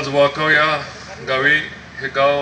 आज वाकाव या गावी हे गाव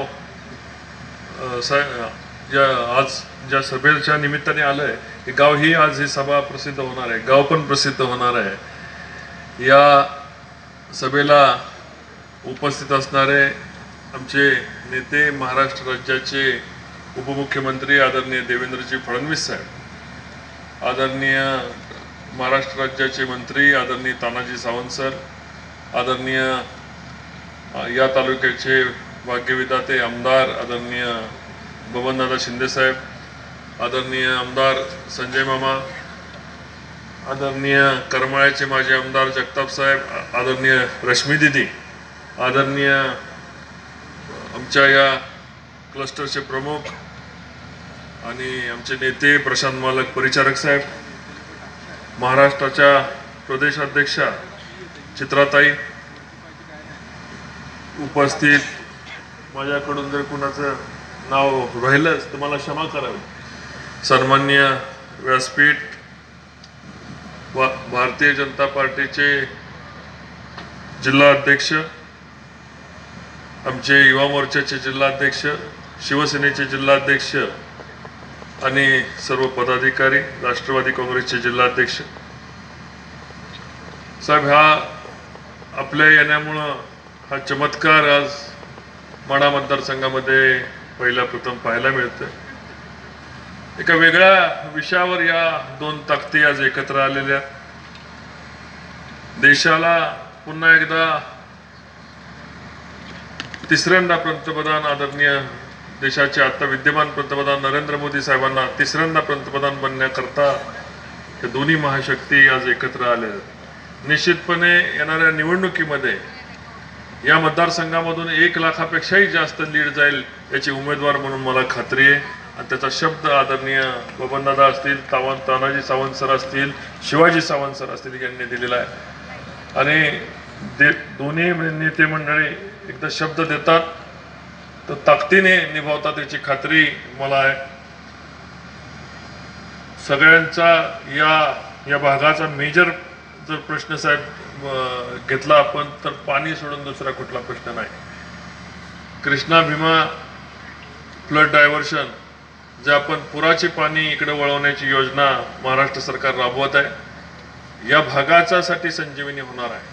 आज ज्या सभेच्या निमित्ताने आलंय हे गाव ही आज ही सभा प्रसिद्ध होणार आहे, गाव पण प्रसिद्ध होणार आहे। या सभेला उपस्थित असणारे आमचे नेते, महाराष्ट्र राज्याचे उपमुख्यमंत्री आदरणीय देवेंद्रजी फडणवीस साहेब, आदरणीय महाराष्ट्र राज्याचे मंत्री आदरणीय तानाजी सावंत सर, आदरणीय या तालुक्याचे भाग्यविधाते आमदार आदरणीय बबनदादा शिंदे साहेब, आदरणीय आमदार संजय मामा, आदरणीय करमाळ्याचे माजी आमदार जगताप साहेब, आदरणीय रश्मी दीदी, आदरणीय आमच्या या क्लस्टरचे प्रमुख आणि आमचे नेते प्रशांत मालक परिचारक साहेब, महाराष्ट्राच्या प्रदेशाध्यक्षा चित्राताई, उपस्थित माझ्याकडून जर कुणाचं नाव राहिलंच तर मला क्षमा करावी, सन्माननीय व्यासपीठ, भारतीय जनता पार्टीचे जिल्हा अध्यक्ष, आमचे युवा मोर्चाचे जिल्हाध्यक्ष, शिवसेनेचे जिल्हाध्यक्ष आणि सर्व पदाधिकारी, राष्ट्रवादी काँग्रेसचे जिल्हाध्यक्ष साहेब, हा आपल्या येण्यामुळं हा चमत्कार आज माढा मतदारसंघामध्ये पहिला प्रथम पाहायला मिळतोय। एका वेगळ्या विषयावर या दोन ताकदी आज एकत्र आलेल्या, देशाला पुन्हा एकदा तिसऱ्यांदा पंतप्रधान आदरणीय देशाचे आता विद्यमान पंतप्रधान नरेंद्र मोदी साहेबांना तिसऱ्यांदा पंतप्रधान बनण्याकरता हे दोन्ही महाशक्ती आज एकत्र आले। निश्चितपणे येणाऱ्या निवडणुकीमध्ये या मतदारसंघामधून 1 लाखापेक्षाही जास्त लीड जाईल याची उमेदवार म्हणून मला खात्री आहे आणि त्याचा शब्द आदरणीय बबनदादा असतील, तानाजी सावंत सर असतील, शिवाजी सावंत सर असतील यांनी दिलेला आहे आणि दोन्ही नेते मंडळी एकदा शब्द देतात तर ताकदीने निभावतात याची खात्री मला आहे। सगळ्यांचा या भागाचा मेजर जर प्रश्न साहेब घेतला आपण तर पाणी सोडून दुसरा कुठला प्रश्न नाही। कृष्णा भीमा फ्लड डायव्हर्शन जे आपण पुराचे पाणी इकडे वळवण्याची योजना महाराष्ट्र सरकार राबवत आहे, या भागाच्यासाठी संजीवनी होणार आहे।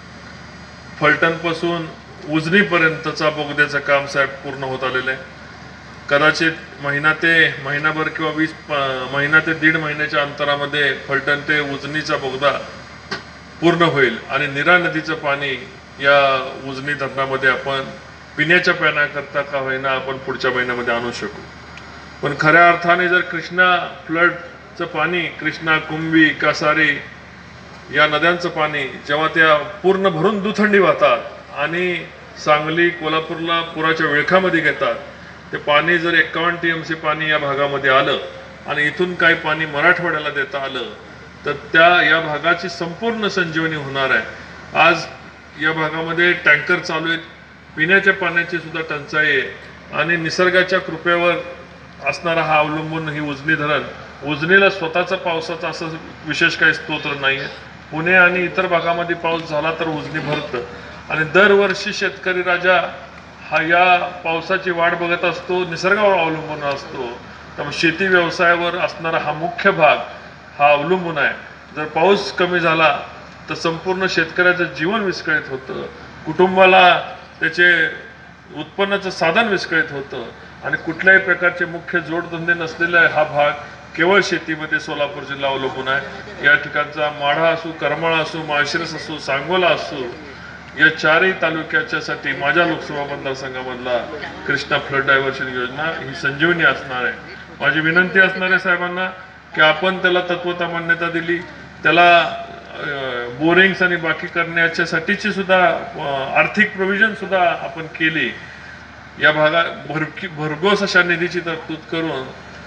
फलटण पासून उजनीपर्यंतचा बोगद्याचं काम साहेब पूर्ण होत आलेलं आहे। कदाचित महिनाभर किंवा 20 महिना ते 1.5 महिन्याच्या अंतरामध्ये फलटण ते उजनीचा बोगदा पूर्ण होईल आणि नीरा नदीचं पाणी या उजनी धरणामध्ये आपण पिण्याच्या पाण्याकरता का होईना आपण पुढच्या महिन्यामध्ये आणू शकू। पण खऱ्या अर्थाने जर कृष्णा फ्लडचं पाणी, कृष्णा, कुंभी, कासारी या नद्यांचं पाणी जेव्हा त्या पूर्ण भरून दुथंडी वाहतात आणि सांगली, कोल्हापूरला पुराच्या विळखामध्ये घेतात, ते पाणी जर 51 TMC पाणी या भागामध्ये आलं आणि इथून काही पाणी मराठवाड्याला देता आलं तर या भागाची संपूर्ण संजीवनी होणार आहे। आज या भागामध्ये टँकर चालू आहेत, पिण्याच्या पाण्याची सुद्धा टंचाई आहे आणि निसर्गाच्या कृपेवर असणारा हा अवलंबून ही उजनी धरण, उजनीला स्वतःचा पावसाचा असं विशेष काही स्तोत्र नाही आहे। पुणे आणि इतर भागामध्ये पाऊस झाला तर उजनी भरतं आणि दरवर्षी शेतकरी राजा हा या पावसाची वाट बघत असतो, निसर्गावर अवलंबून असतो। त्यामुळे शेती व्यवसायावर असणारा हा मुख्य भाग हा अवलंबून आहे। जर पाऊस कमी झाला तर संपूर्ण शेतकऱ्याचं जीवन विस्कळीत होतं, कुटुंबाला त्याचे उत्पन्नाचं साधन विस्कळीत होतं आणि कुठल्याही प्रकारचे मुख्य जोडधंदे नसलेला हा भाग केवळ शेतीमध्ये सोलापूर जिल्हा अवलंबून आहे। या ठिकाणचा माढा असो, करमाळा असो, माळशिरस असो, सांगोला असो, या 4ही तालुक्याच्यासाठी माझ्या लोकसभा मतदारसंघामधला कृष्णा फ्लड डायव्हर्शन योजना ही संजीवनी असणार आहे। माझी विनंती असणार आहे साहेबांना की आपण त्याला तत्वता मान्यता दिली, त्याला बोरिंग्स आणि बाकी करण्याच्यासाठीची सुद्धा आर्थिक प्रोव्हिजन सुद्धा आपण केली। या भागात भरघोस अशा निधीची तरतूद करून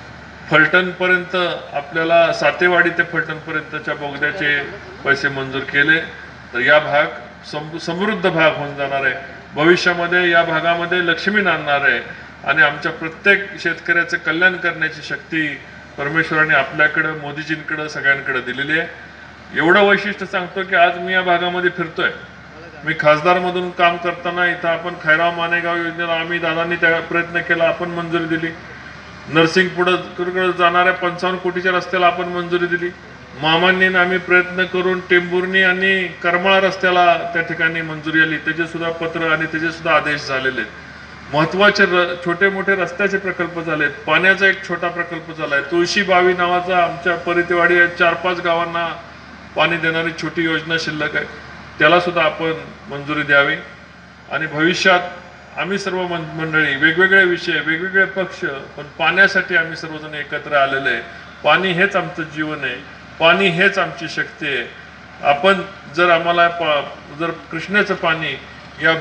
फलटण पर्यंत आपल्याला सातेवाडी ते फलटण पर्यंतच्या बोगद्याचे पैसे मंजूर केले तर या भाग समृद्ध भाग होऊन जाणार आहे। भविष्यामध्ये या भागामध्ये लक्ष्मी नांदणार आहे आणि आमच्या प्रत्येक शेतकऱ्याचं कल्याण करण्याची शक्ती परमेश्वराने आपल्याकडे, मोदीजींकडे, सगळ्यांकडे दिलेली आहे। एवढं वैशिष्ट्य सांगतो की आज मी या भागामध्ये फिरतोय मी खासदारमधून काम करताना इथं आपण खैराव मानेगाव योजनेला आम्ही दादांनी त्या प्रयत्न केला, आपण मंजुरी दिली. नर्सिंग पुढे जाणाऱ्या 55 कोटीच्या रस्त्याला आपण मंजुरी दिली. मामांनी आम्ही प्रयत्न करून टेंभुर्णी आणि करमाळा रस्त्याला त्या ठिकाणी मंजुरी आली, त्याचे सुद्धा पत्र आणि त्याचे सुद्धा आदेश झालेले आहेत. महत्वाचे छोटे मोठे रस्त्याचे प्रकल्प झालेत. पाण्याचा एक छोटा प्रकल्प झालाय. तुळशी बावी नावाचा आमच्या परितेवाडी 4-5 गावांना पाणी देणारी छोटी योजना शिल्लक आहे, त्याला सुद्धा आपण मंजुरी द्यावी. आणि भविष्यात आम्ही सर्व मंडळी वेगवेगळे विषय, वेगवेगळे पक्ष, पण पाण्यासाठी आम्ही सर्वजण एकत्र आलेले आहे. पाणी हेच आमचं जीवन आहे, पाणी हेच आमची शक्ती आहे. आपण जर आम्हाला जर कृष्णेचं पाणी या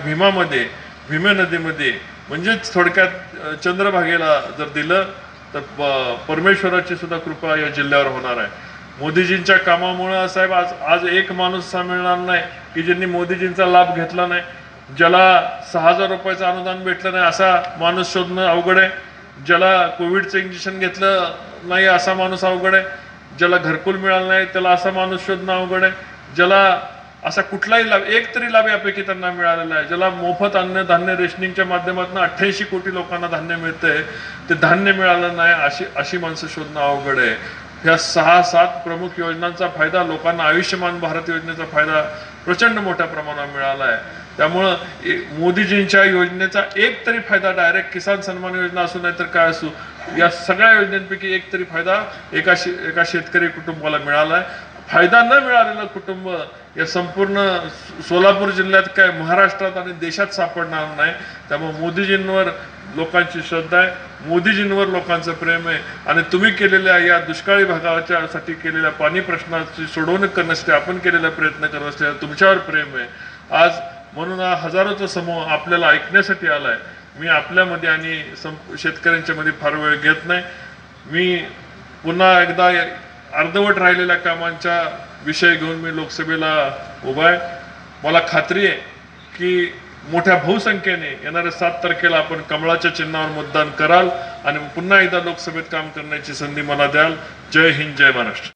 भीमा नदीमध्ये म्हणजेच थोडक्यात चंद्रभागेला जर दिलं तर परमेश्वराची सुद्धा कृपा या जिल्ह्यावर होणार आहे. मोदीजींच्या कामामुळे साहेब आज एक माणूस असा मिळणार नाही की ज्यांनी मोदीजींचा लाभ घेतला नाही. ज्याला 6,000 रुपयाचं अनुदान भेटलं नाही असा माणूस शोधणं अवघड आहे. ज्याला कोविडचं इंजेक्शन घेतलं नाही असा माणूस अवघड आहे. ज्याला घरकुल मिळालं नाही त्याला असा माणूस शोधणं अवघड आहे. ज्याला असा कुठलाही लाभ, एक तरी लाभ यापैकी त्यांना मिळालेला आहे. ज्याला मोफत अन्न धान्य रेशनिंगच्या माध्यमातून 88 कोटी लोकांना धान्य मिळतंय, ते धान्य मिळालं नाही अशी माणसं शोधणं अवघड आहे. ह्या 6-7 प्रमुख योजनांचा फायदा लोकांना, आयुष्यमान भारत योजनेचा फायदा प्रचंड मोठ्या प्रमाणावर मिळाला आहे. त्यामुळं मोदीजींच्या योजनेचा एक तरी फायदा, डायरेक्ट किसान सन्मान योजना असू नाही तर काय असू, या सगळ्या योजनांपैकी एक तरी फायदा एका शेतकरी कुटुंबाला मिळाला आहे. फायदा न मिळालेलं कुटुंब या संपूर्ण सोलापूर जिल्ह्यात, काय महाराष्ट्रात आणि देशात सापडणार नाही. त्यामुळे मोदीजींवर लोकांची श्रद्धा आहे, मोदीजींवर लोकांचं प्रेम आहे. आणि तुम्ही केलेल्या या दुष्काळी भागाच्या साठी केलेल्या पाणी प्रश्नाची सोडवणूक करण्यासाठी आपण केलेला प्रयत्न करत असलेल्या तुमच्यावर प्रेम आहे. आज म्हणून हजारोचा समूह आपल्याला ऐकण्यासाठी आलाय. मी आपल्यामध्ये आणि शेतकऱ्यांच्या मध्ये फार वेळ घेत नाही. मी पुन्हा एकदा अर्धवट राहिलेल्या कामांचा विषय घेऊन मी लोकसभेला उभा आहे. मला खात्री आहे की मोठ्या बहुसंख्येने येणाऱ्या 7 तारखेला आपण कमळाच्या चिन्हावर मतदान कराल आणि पुन्हा एकदा लोकसभेत काम करण्याची संधी मला द्याल. जय हिंद, जय महाराष्ट्र.